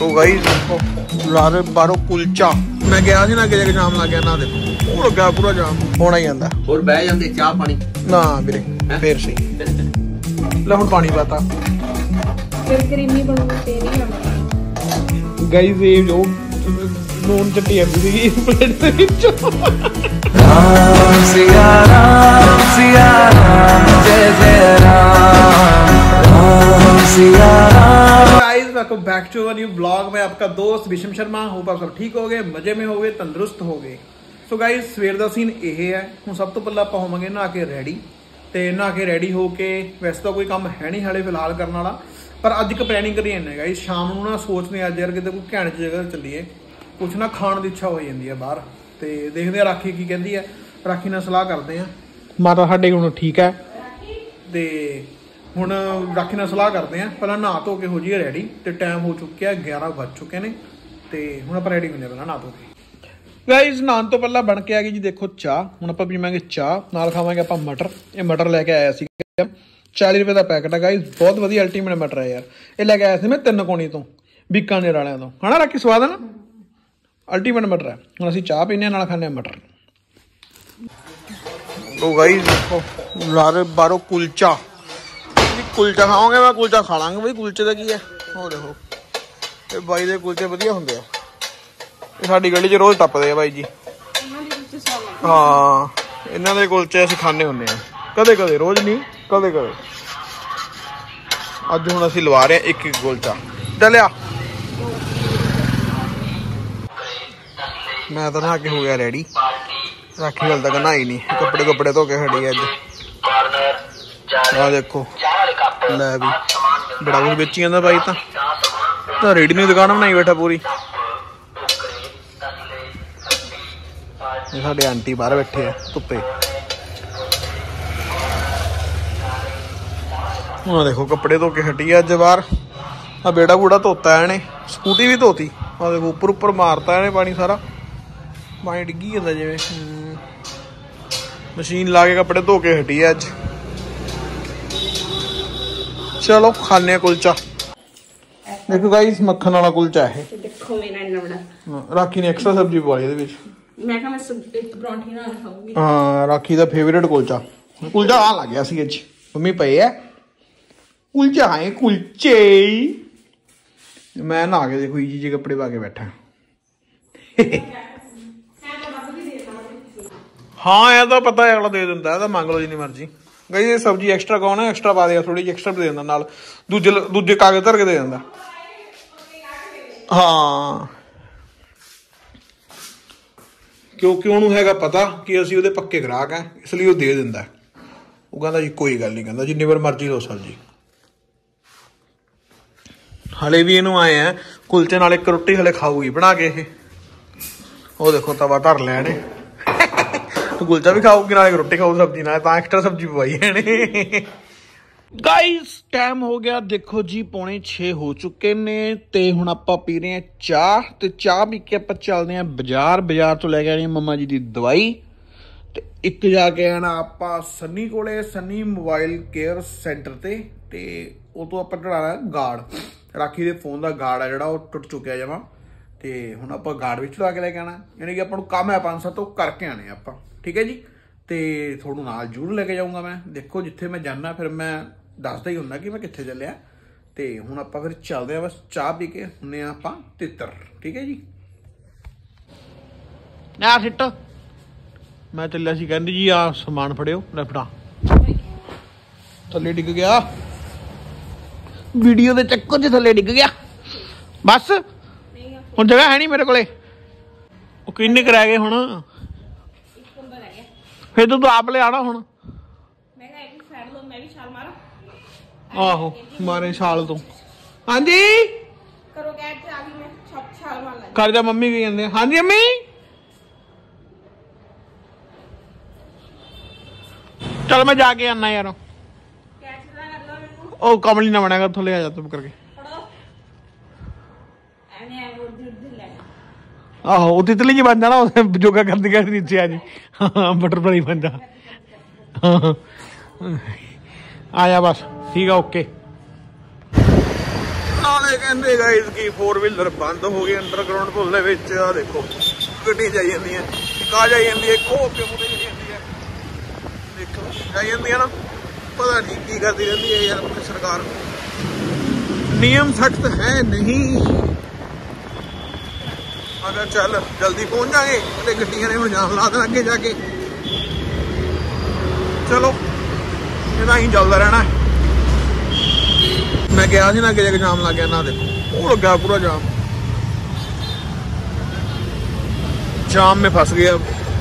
तो गाइस देखो लारे बारो कुलचा मैं गया सी ना कि जाम लग गया ना देखो वो लग गया पूरा जाम होना ही आंदा और बह जांदे चाह पानी ना वीरे फिर सही ले हुन पानी पाता फिर क्रीमी बनूगा तेरी ना गाइस ये जो नून चट्टी आंदी सी प्लेट दे विच Ram Siya Ram Jai Jai Ram Siya Ram. Guys welcome back to a new blog. मैं आपका दोस्त विशम शर्मा। होप आप सब ठीक हो गए, मजे में हो गए, तंदुरुस्त हो गए। सो गाइस सवेर का सीन यह है। हुण सब तो पहले आप होवांगे नहा के रेडी ते नहा के रेडी हो के वैसे तो कोई काम है नहीं हाले फिलहाल करने वाला, पर अज एक प्लैनिंग करी जाने गाइस। शाम को ना सोचने अज यार किते कोई घैंट जगह चलीए, कुछ ना खाण की इच्छा हो जाती है बाहर। तो देखते हैं राखी की कहती है, राखी नाल सलाह करते हैं। माता साडे हुण ठीक है ते हुण राखी नाल सलाह करते हैं। पहला नहा धो के हो जाइए रेडी ते टाइम हो चुका है 11 बज चुके हैं ते हुण आपां रेडी होने पहला नहा धो के। गाइस नहान तो पहला बन के आ गई जी देखो चाह। हुण आपां पीवांगे चाह, नाल खावांगे आपां मटर। ये मटर लैके आया सी 40 रुपए का पैकेट है गाइस, बहुत वधिया अल्टीमेट मटर है यार। ये लैके आया सी मैं 3 कोणी तो बीकानेर वालियां तो, है ना राखी? स्वाद है ना, अल्टीमेट मटर है। हुण असीं चाह पीने नाल खाने मटर। तो गाइस देखो लारे बारो कुलचा कुलचा खाओगे, मैं कुलचा खा लांगा भाई। कुलचे का की है वो देखो, ये भाई दे कुलचे वधिया हुंदे आ। ये साडी गली च रोज टपदे आ भाई जी। हाँ इन्हां दे कुलचे असीं खाने हुंदे आ कदे कदे, रोज नहीं कदे कदे। अज हुण असीं लवा रहे हैं एक कुलचा। चलिया मैं तो नहा के हो गया रेडी। राखी गल तक नहाई नहीं, कपड़े कपड़े धो के खड़ी अज। आ देखो लै भी बड़ा कुछ बेची जाता भाई। तो रेडी ने दुकान बनाई बैठा पूरी। साडे आंटी बाहर बैठे है धुप्पे। हाँ देखो कपड़े धो के हटी है अज बाहर। आ बेड़ा बूड़ा धोता है इन्हें, स्कूटी भी धोती। आ देखो उपर उपर मारता है पानी सारा, पानी डिग्गी जाता जिवें। मशीन ला के कपड़े धो के हटी है अज। चलो खाने कुलचा। देखो गाइस मक्खन वाला कुलचा है। देखो मेरा इतना बड़ा। राखी ने एक्स्ट्रा सब्जी पवाई ਇਹਦੇ ਵਿੱਚ। मैं कहा मैं एक परांठी ना खाऊंगी। हाँ राखी ਦਾ ਫੇਵਰਿਟ ਕੁਲਚਾ। ਕੁਲਚਾ ਆ ਲੱਗ ਗਿਆ ਸੀ ਅੱਜ। ਮੰਮੀ ਪਏ ਹੈ ਕੁਲਚਾ ਹੈ ਕੁਲਚੇ। ਮੈਂ ਨਹਾ ਕੇ ਦੇਖੋ ਜੀ ਜੇ ਕੱਪੜੇ ਪਾ ਕੇ ਬੈਠਾ। हाँ यह तो पता है अगला दे दिंदा है, मंग लो जिन्नी मर्जी। गई ये सब्जी एक्स्ट्रा कौन है, एक्स्ट्रा पा दिया थोड़ी जी एक्स्ट्रा दे दिंदा, नाल दूजे कागज धर के दे दिंदा। हाँ क्योंकि उन्होंने हैगा पता कि असीं उहदे पक्के ग्राहक हैं, इसलिए वो दे दिंदा। वो कहंदा जी कोई गल नहीं, कहंदा जिन्नी बार मर्जी लो सब्जी। हले भी इनू आए हैं कुलचे नाल एक रोटी हले खाऊगी बना के। वो देखो तवा धर लिया इहने, कुलचा भी खाओगी नाले रोटी खाओ सब्जी नाल, तां एक्स्ट्रा सब्जी पवाई है। गाइस टाइम हो गया देखो जी 5:45 हो चुके ने ते हुण आपां पी रहे हैं चाह। ते चाह पी के आपां चलदे हैं बाजार। बाजार तो लैके आनी मम्मा जी दी दवाई ते एक जाके आना आपां सन्नी कोले, सन्नी मोबाइल केयर सेंटर ते ਉਹ ਤੋਂ ਆਪਾਂ ਚੜਾਣਾ ਗਾਰਡ। ਰਾਖੀ ਦੇ ਫੋਨ ਦਾ ਗਾਰਡ ਆ ਜਿਹੜਾ ਉਹ ਟੁੱਟ ਚੁੱਕਿਆ ਜਮਾਂ। ਤੇ ਹੁਣ ਆਪਾਂ ਗਾਰਡ ਵਿੱਚ ਚੜਾ ਕੇ ਲੈ ਕੇ ਆਣਾ, ਯਾਨੀ ਕਿ ਆਪਾਂ ਨੂੰ ਕੰਮ ਹੈ 5-7 ਉਹ ਕਰਕੇ ਆਣੇ ਆਪਾਂ। ਠੀਕ ਹੈ ਜੀ। ਤੇ ਤੁਹਾਨੂੰ ਨਾਲ ਜ਼ਰੂਰ ਲੈ ਕੇ ਜਾਊਂਗਾ ਮੈਂ। ਦੇਖੋ ਜਿੱਥੇ ਮੈਂ ਜਾਣਾ ਫਿਰ ਮੈਂ ਦੱਸਦਾ ਹੀ ਹੁੰਦਾ ਕਿ ਮੈਂ ਕਿੱਥੇ ਚੱਲਿਆ। ਤੇ ਹੁਣ ਆਪਾਂ ਫਿਰ ਚੱਲਦੇ ਆ, ਬਸ ਚਾਹ ਪੀ ਕੇ ਹੁੰਨੇ ਆ ਆਪਾਂ ਤਿੱਤਰ। ਠੀਕ ਹੈ ਜੀ। ਆ ਸਿੱਟ ਮੈਂ ਚੱਲਿਆ ਸੀ, ਕਹਿੰਦੀ ਜੀ ਆ ਸਮਾਨ ਫੜਿਓ ਲੈ ਫੜਾ। ਥੱਲੇ ਡਿੱਗ ਗਿਆ वीडियो के चक्कर च, थले डिग गया बस। हुण जगह है नहीं मेरे कोले। किन्ने क रह गए हुण? फिर तू आप ले आना हुण। आहो मारे छाल तू। हाँ जी कर जा मम्मी की कहते। हाँ जी अम्मी चल मैं जाके आना यार। ओ कमली ना बनेगा, थोड़े आ जा तुम करके। आहो तितली जी बन जाना, जोगा कर दिया नीचे आ जी। हाँ बटरफ्लाई बन जा। आया बस ठीक है ओके। ਵਾਲੇ ਕਹਿੰਦੇ ਗਾਇਸ ਕਿ 4 ਵੀਲਰ ਬੰਦ ਹੋ ਗਏ ਅੰਡਰਗਰਾਉਂਡ ਪੁਲ ਦੇ ਵਿੱਚ। ਆ ਦੇਖੋ ਗੱਡੀ ਜਾਈ ਜਾਂਦੀ ਹੈ, ਇੱਕ ਆ ਜਾਈ ਜਾਂਦੀ ਹੈ, ਇੱਕ ਹੋ ਕੇ ਮੁੜੇ ਜਾਈ ਜਾਂਦੀ ਹੈ। ਦੇਖੋ ਜਾਈ ਜਾਂਦੀ ਹੈ ਨਾ, ਪਤਾ ਨਹੀਂ ਕੀ ਕਰਦੀ ਰਹਿੰਦੀ ਹੈ ਯਾਰ ਆਪਣੀ ਸਰਕਾਰ। नियम सख्त है नहीं। अगर चल जल्दी पहुंच जाएंगे तो गड्डियां ने जाम ला देना अगे जाके। चलो इदा ही चलता रहना है। मैं गया ना अगे जाके जाम लग गया ना, देखो वो लग गया पूरा जाम। जाम में फंस गया।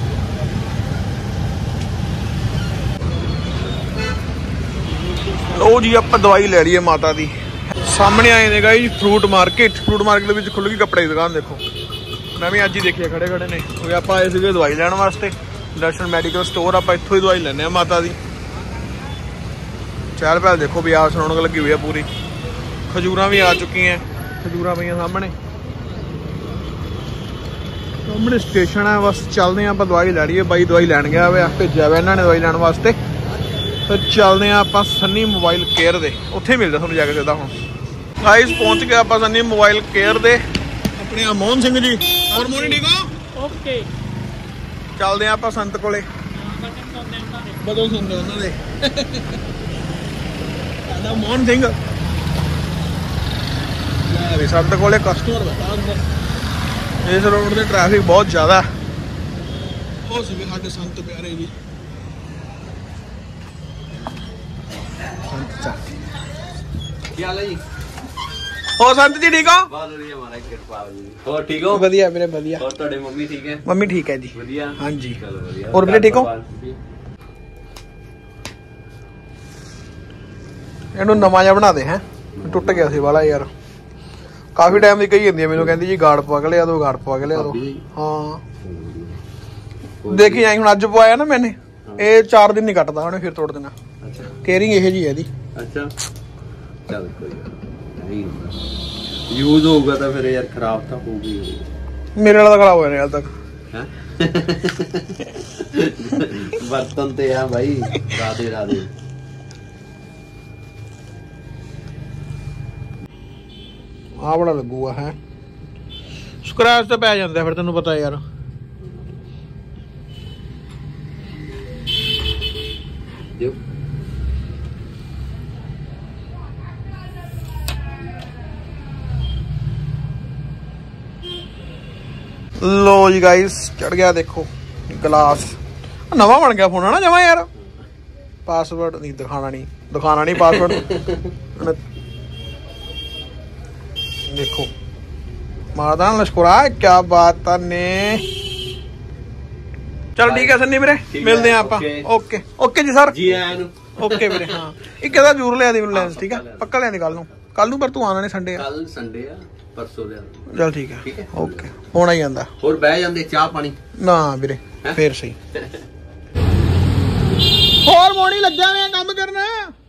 लो जी आप दवाई ले ली है माता दी। सामने आए ने गाइस फ्रूट मार्केट में खुल गई कपड़े की दुकान। देखो मैं भी अज ही देखी खड़े खड़े ने। आप आए थे दवाई लैन वास्ते, दर्शन मैडिकल स्टोर। आप इतों ही दवाई लेने माता दी। चहल पहल देखो भी आस रौनक लगी हुई है पूरी। खजूर भी आ चुकी हैं, खजूर पई सामने सामने स्टेशन है। बस चलते हैं आप दवाई लै लीए। बाई दवाई लैन गया हुआ, भेजा हुआ इन्होंने दवाई लैन वास्ते। तो चलते हैं आप सन्नी मोबाइल केयर दे, उत्थे मिलते थोड़ा जाके सीधा। हम गाइस पहुंच गए आप सन्नी मोबाइल केयर दे अपने मोहन सिंह जी। और मोहन ठीक हो? ओके चलते हैं आप संत कोले। बदल सुनते उन्होंने मोहन सिंह संत कोले कस्टमर बैठा अंदर। इस रोड से ट्रैफिक बहुत ज्यादा है। साडे संत प्यारे जी ਹੋਰ ਸੰਤ ਜੀ ਠੀਕ ਹੋ? ਬਹੁਤ ਵਧੀਆ ਮਹਾਰਾਜ ਕਿਰਪਾ ਜੀ। ਹੋਰ ਠੀਕ ਹੋ? ਵਧੀਆ ਵੀਰੇ ਵਧੀਆ। ਹੋਰ ਤੁਹਾਡੇ ਮੰਮੀ ਠੀਕ ਹੈ? ਮੰਮੀ ਠੀਕ ਹੈ ਜੀ। ਵਧੀਆ ਹਾਂਜੀ ਚਲੋ ਵਧੀਆ। ਹੋਰ ਵੀਰੇ ਠੀਕ ਹੋ? ਇਹਨੂੰ ਨਵਾਂ ਜਿਹਾ ਬਣਾ ਦੇ ਹੈ, ਟੁੱਟ ਗਿਆ ਸੀ ਵਾਲਾ ਯਾਰ। ਕਾਫੀ ਟਾਈਮ ਦੀ ਕਹੀ ਜਾਂਦੀ ਹੈ ਮੈਨੂੰ, ਕਹਿੰਦੀ ਜੀ ਗਾਰਡ ਪਵਾ ਕੇ ਲਿਆ ਦੋ, ਗਾਰਡ ਪਵਾ ਕੇ ਲਿਆ ਦੋ। ਹਾਂ ਦੇਖੀ ਜਾਈ ਹੁਣ ਅੱਜ ਪਵਾਇਆ ਨਾ ਮੈਨੇ, ਇਹ 4 ਦਿਨ ਨਹੀਂ ਕੱਟਦਾ ਉਹਨੇ, ਫਿਰ ਤੋੜ ਦੇਣਾ। ਅੱਛਾ ਕੇਅਰਿੰਗ ਇਹ ਜੀ ਹੈ ਇਹਦੀ। ਅੱਛਾ ਚੱਲ ਕੋਈ ਨਹੀਂ, ਯੂਜ਼ ਹੋਊਗਾ ਤਾਂ ਫਿਰ ਯਾਰ ਖਰਾਬ ਤਾਂ ਹੋਊਗੀ। ਮੇਰੇ ਵਾਲਾ ਤਾਂ ਖਰਾਬ ਹੋਇਆ ਨਹੀਂ ਹਾਲ ਤੱਕ। ਬਰਤਨ ਤੇ ਆ ਭਾਈ। ਰਾਧੇ ਰਾਧੇ। ਆ ਬੜਾ ਲੱਗੂਗਾ ਹੈ, ਸਕ੍ਰੈਚ ਤਾਂ ਪੈ ਜਾਂਦਾ ਫਿਰ, ਤੈਨੂੰ ਪਤਾ ਯਾਰ। लो जी गाइस चढ़ गया, देखो ग्लास नवा बन गया फोन है ना जमा यार। पासवर्ड नहीं दिखाना नहीं पासवर्ड। देखो मारदा लश्कुरा, क्या बात ने। चल ठीक है सन्नी मेरे, मिलते हैं आप। Okay okay ji sir ji okay मेरे। हाँ एक जरूर लिया दी लेंस, ठीक है पक्का लिया कल नू पर तू आना नहीं संडे। कल संडे आ परसों लिया। चल ठीक है ओके होना ही आंदा। और बह जांदे चाह पानी ना वीरे फिर सही। और मोनी लग्या हुआ काम करना।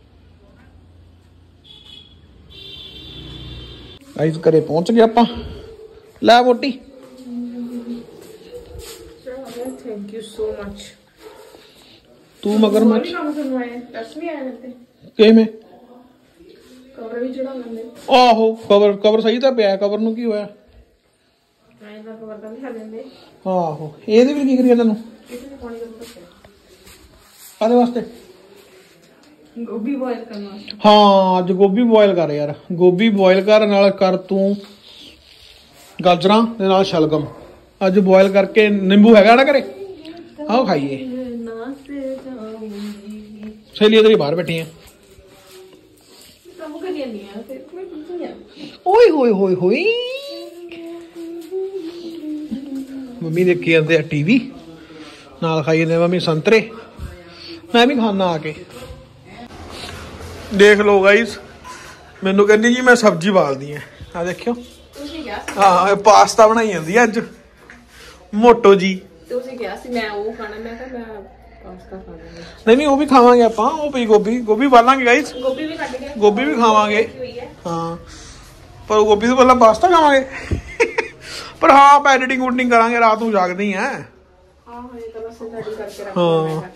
गाइस घरे पहुंच गए आप, लै वोटी। Thank you so much. तू मगरमच्छ के में कवर भी चढ़ा लेंगे। आहो कवर सही तो पिया, कवर नूं की होया? कवर तो लिखा लेंगे। आहो ਇਹਦੇ ਵੀ ਕੀ ਕਰੀਆ ਤੈਨੂੰ? इसमें पानी का बॉटल ਕਾਹਦੇ ਵਾਸਤੇ? गोभी बॉयल करना। ਹਾਂ ਅੱਜ ਗੋਭੀ ਬੋਇਲ ਕਰ ਯਾਰ, ਗੋਭੀ ਬੋਇਲ ਕਰ, ਨਾਲ ਕਰ ਤੂੰ ਗਾਜਰਾਂ ਦੇ ਨਾਲ ਸ਼ਲਗਮ। ਅੱਜ ਬੋਇਲ ਕਰਕੇ ਨਿੰਬੂ ਹੈਗਾ ਨਾ ਘਰੇ, ਆਓ ਖਾਈਏ। ਸਹੇਲੀ ਤੇਰੀ ਬਾਹਰ ਬੈਠੀ ਆ। ओए होए होए होए मम्मी देखी जाते टीवी, नाल खाई जाते मम्मी संतरे, मैं भी खाना आके। देख लो गाइस मैनू कहनी जी मैं सब्जी बालदी है। आ देखियो हाँ पास्ता बनाई जाती है अज मोटो जी। नहीं वो भी खावांगे आप, वो पई गोभी बालांगे गाइस, गोभी भी खावांगे। हाँ पर गोभी तो पहला पास्ता खावांगे। पर हाँ आप एडिटिंग उडिटिंग करांगे, रात को जागते ही हैं।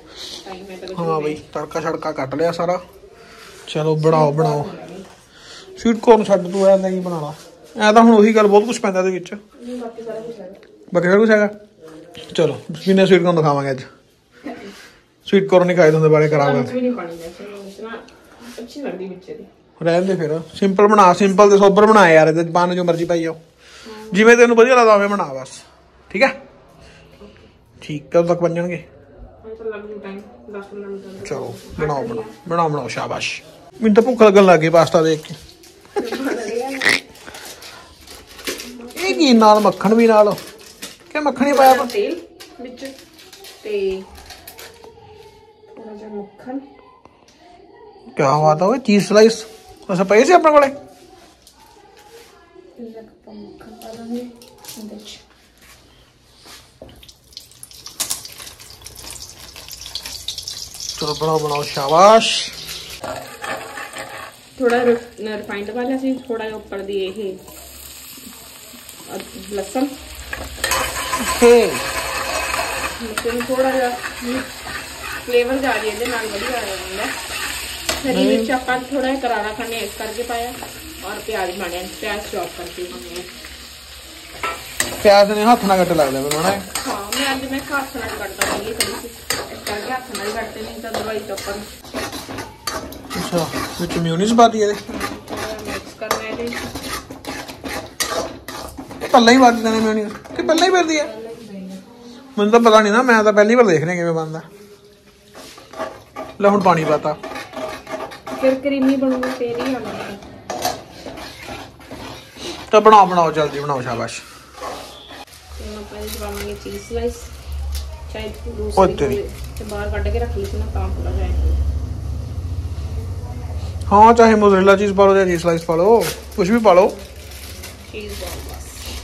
हाँ भाई तड़का शड़का कट लिया सारा। चलो बनाओ स्वीट कॉर्न छੱਡ तू ऐ नहीं बना ला ऐ ਤਾਂ ਹੁਣ ਉਹੀ ਗੱਲ ਬਹੁਤ ਕੁਝ ਪੈਂਦਾ ਇਹਦੇ ਵਿੱਚ बाकी सारा कुछ है ਬਾਕੀ ਸਾਰਾ ਕੁਝ ਹੈਗਾ ਚਲੋ ਬਿਨਾਂ स्वीट कॉर्न ਦਿਖਾਵਾਂਗੇ ਅੱਜ स्वीट कॉर्न नहीं खाए तुंदे बारे खराब कुछ भी नहीं पानी वैसे इतना अच्छी लगती बिच्चे दी ਰਹਿਣ ਦੇ ਫਿਰ ਸਿੰਪਲ ਬਣਾ ਸਿੰਪਲ ਤੇ ਸੋਬਰ ਬਣਾ ਯਾਰ ਇਹਦੇ ਪਾਣ ਜੋ ਮਰਜ਼ੀ ਪਾਈ ਜਾਓ ਜਿਵੇਂ ਤੈਨੂੰ ਵਧੀਆ ਲੱਗਦਾ ਉਵੇਂ ਬਣਾ ਬਸ ਠੀਕ ਹੈ ਠੀਕ ਕਦੋਂ ਤੱਕ ਬਣ ਜਾਣਗੇ तो लग जू टाइम 10-15 मिनट ਚਲੋ ਬਣਾਓ ਸ਼ਾਬਾਸ਼ ਮੈਨੂੰ ਤਾਂ ਭੁੱਖ ਲੱਗਣ ਲੱਗ ਗਈ ਪਾਸਤਾ ਦੇਖ ਕੇ ਇਹ ਕੀ ਨਾਲ ਮੱਖਣ ਵੀ ਨਾਲ ਕਿ ਮੱਖਣ ਹੀ ਪਾਇਆ तेल बिच ते थोड़ा जिहा मक्खन ਕੀ ਬਾਤ ਹੈ ਚੀਜ਼ ਸਲਾਈਸ ਅੱਛਾ ਪਏ ਸੀ ਆਪਣੇ ਕੋਲੇ मक्खन पा देंगे इहदे च ਚਲੋ ਬਣਾਓ ਸ਼ਾਬਾਸ਼ थोड़ा रिफाइंड वाला सी थोड़ा ऊपर दी ये लसन लसन थोड़ा जा फ्लेवर जा रही है नाल बढ़िया आ जाता है हरी मिर्च आप थोड़ा करारा करने इस करके पाया और प्याज पाने प्याज चॉप करके पाने ਪਿਆਜ਼ ਨੇ ਹੱਥ ਨਾਲ ਕੱਟ ਲੱਗਦਾ ਮੈਨੂੰ ਨਾ हाँ मैं आज मैं हाथ नाल कटता नहीं करी इस करके हाथ नाल कटते नहीं तो दवाई चॉपर ਅੱਛਾ ਵਿੱਚ ਮਿਊਨੀਸ ਪਾਤੀ ਇਹਦੇ मिक्स करना है ਪੱਲਾ ਹੀ ਪਾ ਦਿੰਦੇ ਨੇ ਮਿਊਨੀਸ ਕਿ ਪੱਲਾ ਹੀ ਪੈਂਦੀ ਹੈ ਮੈਨੂੰ ਤਾਂ ਪਤਾ ਨਹੀਂ ਨਾ ਮੈਂ ਤਾਂ ਪਹਿਲੀ ਵਾਰ ਦੇਖ ਰਿਹਾ ਕਿਵੇਂ ਬਣਦਾ ਲੈ ਹੁਣ ਪਾਣੀ ਪਾਤਾ फिर क्रीमी बनूगा फिर ही आना ਤਾਂ ਬਣਾਓ ਜਲਦੀ ਬਣਾਓ ਸ਼ਾਬਾਸ਼ पाएंगे चीज स्लाइस चाहे ओए दूसरी तेरी। से बाहर काट के रख ली थी ना काम पूरा जाएगा हाँ चाहे मोज़रेला चीज पा लो चाहे चीज स्लाइस पा लो कुछ भी पा लो चीज बॉल बस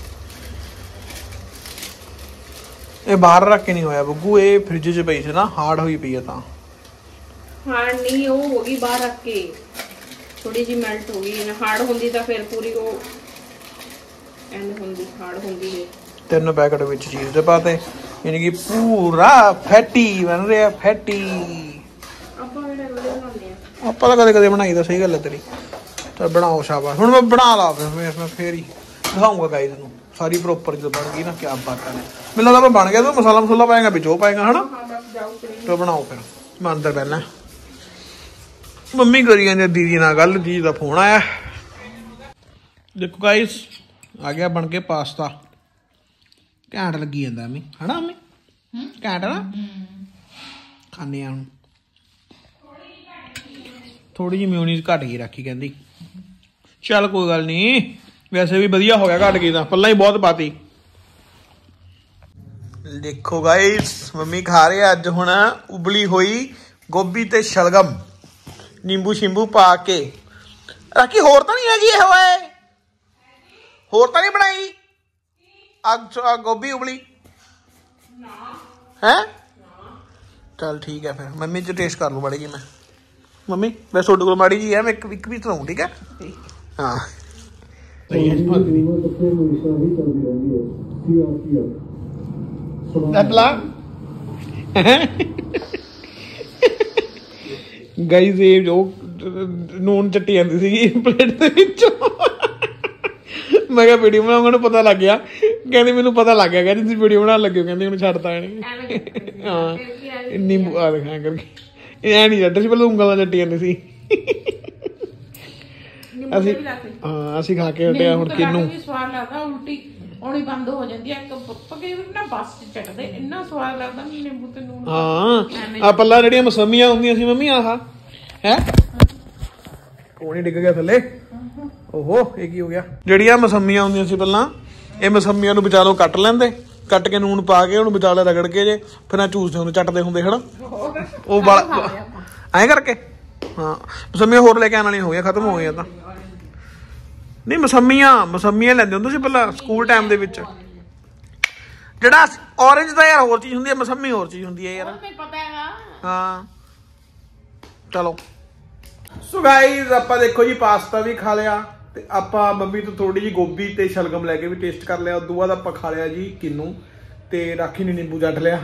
ये बाहर रख के नहीं होया बग्गू ये फ्रिज च पई सी ना हार्ड हुई पई है ਤਾਂ हार्ड नहीं वो होगी बाहर रख के थोड़ी जी मेल्ट होगी हार्ड होंदी तो फिर पूरी वो एंड होंदी हार्ड होंदी है 3 पैकेट ਵਿੱਚ ਚੀਜ਼ ਦੇ ਪਾਤੇ ਯਾਨੀ ਕਿ ਪੂਰਾ ਫੈਟੀ ਬਣ ਰਿਹਾ ਫੈਟੀ ਆਪਾਂ ਇਹਦੇ ਰੋਲੇ ਬਣਾਉਂਦੇ ਆ ਆਪਾਂ ਤਾਂ ਕਦੇ ਬਣਾਈ ਤਾਂ ਸਹੀ ਗੱਲ ਹੈ ਤੇਰੀ ਤਾਂ ਬਣਾਓ ਸ਼ਾਬਾਸ਼ ਹੁਣ ਮੈਂ ਬਣਾ ਲਾ ਫਿਰ ਮੈਂ ਫੇਰ ਹੀ ਦਿਖਾਉਂਗਾ ਗਾਈਜ਼ ਨੂੰ ਸਾਰੀ ਪ੍ਰੋਪਰ ਜਦੋਂ ਬਣ ਗਈ ਨਾ ਕੀ ਬਾਤਾਂ ਨੇ ਮੈਨੂੰ ਲੱਗਦਾ ਬਣ ਗਿਆ ਤਾਂ ਮਸਾਲਾ ਪਾਏਗਾ ਵਿੱਚ ਉਹ ਪਾਏਗਾ ਹਨਾ हाँ बस जाओ फिर ਤਾਂ ਬਣਾਓ ਫਿਰ ਮੈਂ ਅੰਦਰ ਬੈਠਣਾ ਮੰਮੀ ਕਰੀ ਜਾਂਦੇ ਦੀਦੀ ਨਾਲ ਗੱਲ ਦੀਦੀ ਦਾ ਫੋਨ ਆਇਆ ਦੇਖੋ ਗਾਈਜ਼ ਆ ਗਿਆ ਬਣ ਕੇ ਪਾਸਤਾ ਘੈਂਟ ਲੱਗੀ ਜਾਂਦਾ ਅਮੀ ਹਨਾ ਅਮੀ ਘੈਂਟ ਨਾ ਖਾਣੇ ਆ ਹੁਣ ਥੋੜੀ ਜਿਹੀ ਮਿਊਨੀਜ਼ ਘੱਟ ਗਈ ਰੱਖੀ ਕਹਿੰਦੀ ਚੱਲ ਕੋਈ ਗੱਲ ਨਹੀਂ ਵੈਸੇ ਵੀ ਵਧੀਆ ਹੋ ਗਿਆ ਘੱਟ ਗਈ ਤਾਂ ਪੱਲਾ ਹੀ ਬਹੁਤ ਪਾਤੀ ਦੇਖੋ ਗਾਇਸ ਮੰਮੀ ਖਾ ਰਹੇ ਅੱਜ ਹੁਣ ਉਬਲੀ ਹੋਈ ਗੋਭੀ ਤੇ ਸ਼ਲਗਮ ਨਿੰਬੂ ਸ਼ਿੰਬੂ ਪਾ ਕੇ ਰਾਕੀ ਹੋਰ ਤਾਂ ਨਹੀਂ ਹੈਗੀ ਇਹ ਹੋਏ ਹੋਰ ਤਾਂ ਨਹੀਂ ਬਣਾਈ ਆ ਗੋਭੀ ਉਬਲੀ ਹੈ चल ठीक है फिर मम्मी जो टेस्ट कर लूँ माड़ी जी मैं मम्मी वैसे ਤੁਹਾਡੇ ਕੋਲ ਮਾੜੀ ਜੀ ਹੈ ਮੈਂ ਇੱਕ ਵੀ ਤਰਾਉਂ ਠੀਕ ਹੈ ਹਾਂ ਨਟਲਾ ਗਾਈਜ਼ ਇਹ ਜੋ ਨੂਨ ਚੱਟੀ ਜਾਂਦੀ ਸੀਗੀ ਪਲੇਟ ਦੇ ਵਿੱਚੋਂ ਮੈਂ ਕਿਹਾ ਵੀਡੀਓ ਬਣਾਉਂਗਾ ਨੂੰ ਪਤਾ ਲੱਗ ਗਿਆ ਕਹਿੰਦੀ ਮੈਨੂੰ ਪਤਾ ਲੱਗ ਗਿਆ ਕਹਿੰਦੀ ਤੁਸੀਂ ਵੀਡੀਓ ਬਣਾਉਣ ਲੱਗੇ ਹੋ ਕਹਿੰਦੀ ਉਹਨੂੰ ਛੱਡਤਾ ਇਹਨੇ ਹਾਂ ਨਿੰਬੂ ਆ ਦਿਖਾ ਕਰਕੇ ਇਹ ਨਹੀਂ ਛੱਡਦਾ ਸੀ ਪਹਿਲਾਂ ਉਂਗਲਾਂ ਚੱਟੀ ਜਾਂਦੀ ਸੀ ਅਸੀਂ ਹਾਂ ਅਸੀਂ ਖਾ ਕੇ ਹਟਿਆ ਹੁਣ ਕਿੰਨੂੰ ਸਵਾਦ ਲੱਗਦਾ ਉਲਟੀ ਔਣੀ ਬੰਦ ਹੋ ਜਾਂਦੀ ਹੈ ਇੱਕ ਪੱਕੇ ਨਾ ਬੱਸ ਚ ਚੱਟਦੇ ਇੰਨਾ ਸਵਾਦ ਲੱਗਦਾ ਨਿੰਬੂ ਤੇ ਨੂਣ ਹਾਂ ਆ ਪੱਲਾ ਜਿਹੜੀਆਂ ਮਸਮੀਆਂ ਹੁੰਦੀਆਂ ਸੀ ਮੰਮੀ ਆਹ ਹੈ ਕੋਣੀ ਡਿੱਗ ਗਿਆ ਥੱਲੇ ਓਹੋ ਇਹ ਕੀ ਹੋ ਗਿਆ ਜਿਹੜੀਆਂ ਮਸਮੀਆਂ ਹੁੰਦੀਆਂ ਸੀ ਪਹਿਲਾਂ ਇਹ ਮਸਮੀਆਂ ਨੂੰ ਵਿਚਾਰੋਂ ਕੱਟ ਲੈਂਦੇ ਕੱਟ ਕੇ ਨੂਣ ਪਾ ਕੇ ਉਹਨੂੰ ਵਿਚਾਲੇ ਰਗੜ ਕੇ ਜੇ ਫਿਰ ਆ ਚੂਸਦੇ ਉਹਨੂੰ ਚੱਟਦੇ ਹੁੰਦੇ ਹਨਾ ਉਹ ਵਾਲਾ ਐਂ ਕਰਕੇ ਹਾਂ ਮਸਮੀਆਂ ਹੋਰ ਲੈ ਕੇ ਆਉਣ ਵਾਲੀਆਂ ਹੋ ਗਈਆਂ ਖਤਮ ਹੋ ਗਈਆਂ ਤਾਂ ਨਹੀਂ ਮਸਮੀਆਂ ਲੈਂਦੇ ਹੁੰਦੇ ਸੀ ਪਹਿਲਾਂ ਸਕੂਲ ਟਾਈਮ ਦੇ ਵਿੱਚ ਜਿਹੜਾ ਔਰੇਂਜ ਦਾ ਯਾਰ ਹੋਰ ਚੀਜ਼ ਹੁੰਦੀ ਹੈ ਮਸਮੀ ਹੋਰ ਚੀਜ਼ ਹੁੰਦੀ ਹੈ ਯਾਰ ਪਤਾ ਹੈਗਾ ਹਾਂ ਚਲੋ ਸੋ ਗਾਈਜ਼ ਆਪਾਂ ਦੇਖੋ ਜੀ ਪਾਸਤਾ ਵੀ ਖਾ ਲਿਆ ਤੇ ਆਪਾਂ ਮੰਮੀ ਤੋਂ ਥੋੜੀ ਜਿਹੀ ਗੋਭੀ ਤੇ ਸ਼ਲਗਮ ਲੈ ਕੇ ਵੀ ਟੇਸਟ ਕਰ ਲਿਆ ਉਦੋਂ ਬਾਅਦ ਆਪਾਂ ਖਾ ਲਿਆ ਜੀ ਕਿੰਨੂ ਤੇ ਰਾਖੀ ਨੇ ਨਿੰਬੂ ਜੱਟ ਲਿਆ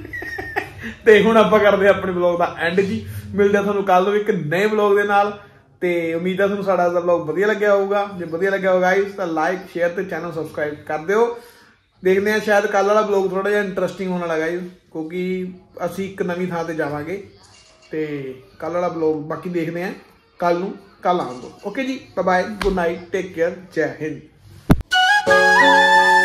ਤੇ ਹੁਣ ਆਪਾਂ ਕਰਦੇ ਆਪਣੇ ਵਲੌਗ ਦਾ ਐਂਡ ਜੀ ਮਿਲਦੇ ਤੁਹਾਨੂੰ ਕੱਲ ਨੂੰ ਇੱਕ ਨਵੇਂ ਵਲੌਗ ਦੇ ਨਾਲ ਤੇ ਉਮੀਦ ਹੈ ਤੁਹਾਨੂੰ ਸਾਡਾ ਅੱਜ ਦਾ ਵਲੌਗ ਵਧੀਆ ਲੱਗਿਆ ਹੋਊਗਾ। ਜੇ ਵਧੀਆ ਲੱਗਿਆ ਹੋਊਗਾ ਗਾਇਸ ਤਾਂ ਲਾਈਕ ਸ਼ੇਅਰ ਤੇ ਚੈਨਲ ਸਬਸਕ੍ਰਾਈਬ ਕਰ ਦਿਓ। ਦੇਖਦੇ ਹਾਂ ਸ਼ਾਇਦ ਕੱਲ ਵਾਲਾ ਵਲੌਗ ਥੋੜਾ ਜਿਹਾ ਇੰਟਰਸਟਿੰਗ ਹੋਣ ਵਾਲਾ ਗਾਇਸ, ਕਿਉਂਕਿ ਅਸੀਂ ਇੱਕ ਨਵੀਂ ਥਾਂ ਤੇ ਜਾਵਾਂਗੇ ਤੇ ਕੱਲ ਵਾਲਾ ਵਲੌਗ ਬਾਕੀ ਦੇਖਦੇ ਹਾਂ ਕੱਲ ਆਉਣ ਦੋ। Okay ji, bye bye, good night, take care, Jai Hind.